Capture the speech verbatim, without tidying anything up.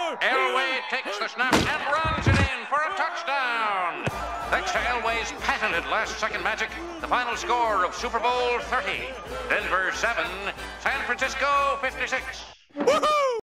Elway takes the snap and runs it in for a touchdown. Thanks to Elway's patented last-second magic, the final score of Super Bowl thirty. Denver seven, San Francisco fifty-six. Woohoo!